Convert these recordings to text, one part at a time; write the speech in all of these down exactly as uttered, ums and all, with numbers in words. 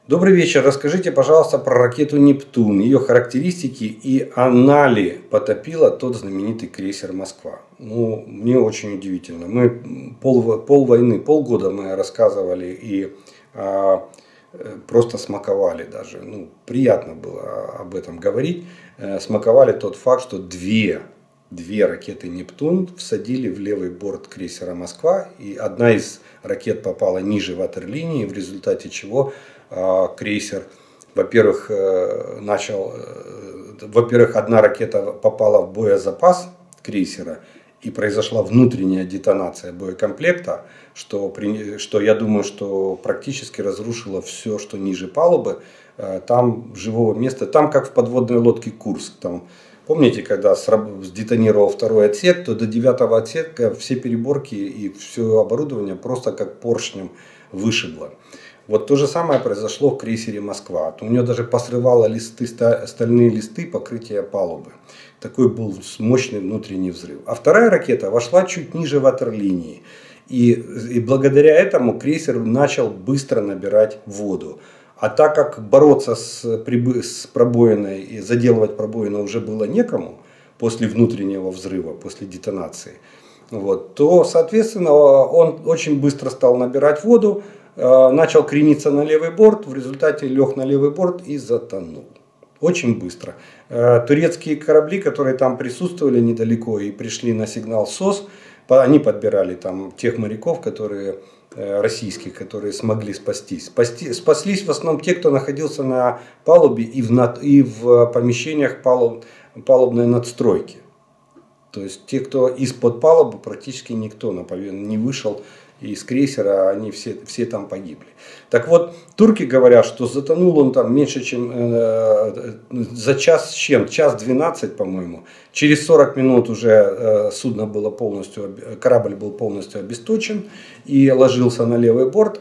Добрый вечер. Расскажите, пожалуйста, про ракету «Нептун», ее характеристики и она ли потопила тот знаменитый крейсер «Москва». Ну, мне очень удивительно. Мы пол, пол войны, полгода мы рассказывали и а, просто смаковали даже. Ну, приятно было об этом говорить. Смаковали тот факт, что две, две ракеты «Нептун» всадили в левый борт крейсера «Москва». И одна из ракет попала ниже ватерлинии, в результате чего крейсер, во-первых, начал, во-первых, одна ракета попала в боезапас крейсера и произошла внутренняя детонация боекомплекта, что, что я думаю, что практически разрушило все, что ниже палубы. Там живого места, там как в подводной лодке Курск. Там, помните, когда сдетонировал второй отсек, то до девятого отсека все переборки и все оборудование просто как поршнем вышибло. Вот то же самое произошло в крейсере «Москва». У нее даже посрывало листы, стальные листы покрытия палубы. Такой был мощный внутренний взрыв. А вторая ракета вошла чуть ниже ватерлинии. И, и благодаря этому крейсер начал быстро набирать воду. А так как бороться с, с пробоиной и заделывать пробоину уже было некому после внутреннего взрыва, после детонации, вот, то, соответственно, он очень быстро стал набирать воду. Начал крениться на левый борт, в результате лег на левый борт и затонул. Очень быстро. Турецкие корабли, которые там присутствовали недалеко и пришли на сигнал СОС, они подбирали там тех моряков, которые, российских, которые смогли спастись. Спасти, спаслись в основном те, кто находился на палубе и в, над, и в помещениях палуб, палубной надстройки. То есть те, кто из-под палубы, практически никто не вышел из крейсера, они все, все там погибли. Так вот, турки говорят, что затонул он там меньше, чем э, за час с чем, час двенадцать, по-моему. Через сорок минут уже э, судно было полностью, корабль был полностью обесточен и ложился на левый борт,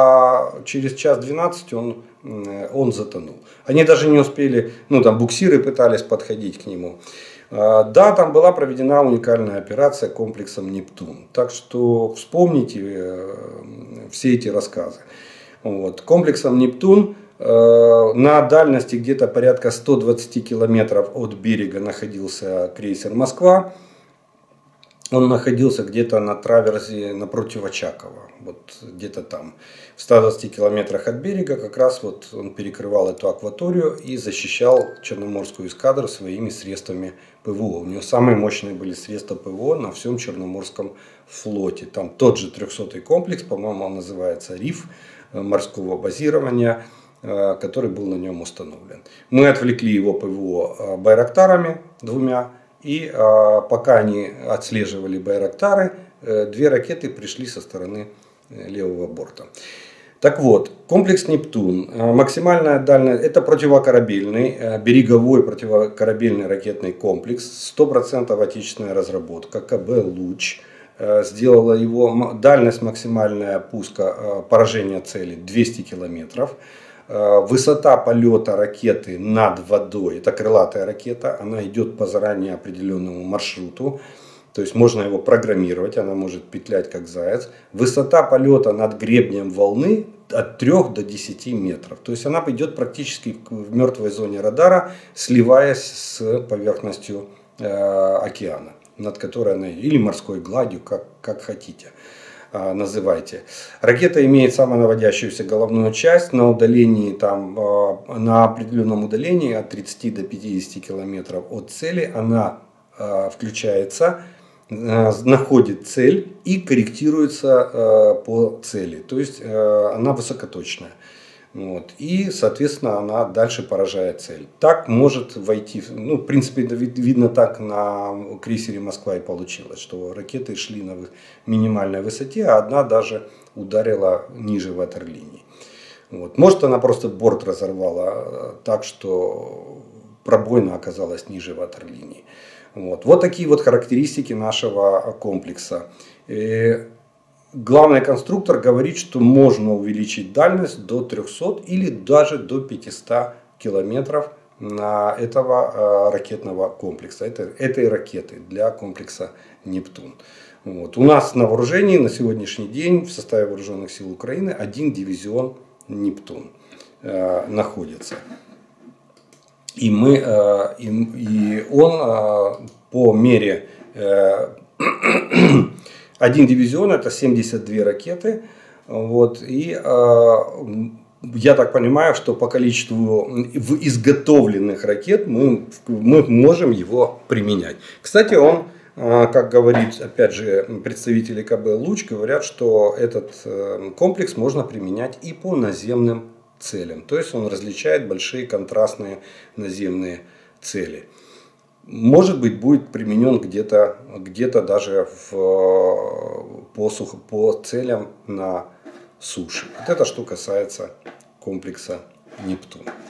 а через час двенадцать он, э, он затонул. Они даже не успели, ну там буксиры пытались подходить к нему. Да, там была проведена уникальная операция комплексом «Нептун». Так что вспомните все эти рассказы. Вот. Комплексом «Нептун» на дальности где-то порядка ста двадцати километров от берега находился крейсер «Москва». Он находился где-то на траверзе напротив Очакова, вот где-то там, в ста двадцати километрах от берега, как раз вот он перекрывал эту акваторию и защищал Черноморскую эскадру своими средствами ПВО. У него самые мощные были средства ПВО на всем Черноморском флоте. Там тот же трехсотый комплекс, по-моему, он называется РИФ, морского базирования, который был на нем установлен. Мы отвлекли его ПВО байрактарами двумя. И а, пока они отслеживали байрактары, э, две ракеты пришли со стороны э, левого борта. Так вот, комплекс «Нептун», э, максимальная дальность, это противокорабельный, э, береговой противокорабельный ракетный комплекс, сто процентов отечественная разработка, КБ «Луч». Э, сделала его, дальность максимальная пуска, э, поражения цели двести километров. Высота полета ракеты над водой, это крылатая ракета, она идет по заранее определенному маршруту, то есть можно его программировать, она может петлять как заяц. Высота полета над гребнем волны от трёх до десяти метров, то есть она идет практически в мертвой зоне радара, сливаясь с поверхностью э, океана, над которой она, или морской гладью, как, как хотите. Называйте. Ракета имеет самонаводящуюся головную часть на удалении, там, на определенном удалении от тридцати до пятидесяти километров от цели. Она включается, находит цель и корректируется по цели. То есть она высокоточная. Вот. И, соответственно, она дальше поражает цель. Так может войти, ну, в принципе, видно, так на крейсере «Москва» и получилось, что ракеты шли на минимальной высоте, а одна даже ударила ниже ватерлинии. Вот. Может, она просто борт разорвала так, что пробоина оказалась ниже ватерлинии. Вот. Вот такие вот характеристики нашего комплекса. И главный конструктор говорит, что можно увеличить дальность до трёхсот или даже до пятисот километров на этого ракетного комплекса, этой, этой ракеты для комплекса «Нептун». Вот. У нас на вооружении на сегодняшний день в составе вооруженных сил Украины один дивизион «Нептун». э, находится. И, мы, э, и, и он э, по мере э, один дивизион это семьдесят две ракеты. Вот, и э, я так понимаю, что по количеству изготовленных ракет мы, мы можем его применять. Кстати, он, как говорит, опять же, представители ка бэ «Луч» говорят, что этот комплекс можно применять и по наземным целям. То есть он различает большие контрастные наземные цели. Может быть, будет применен где-то где-то даже в, по, сухо, по целям на суше. Вот это что касается комплекса «Нептун».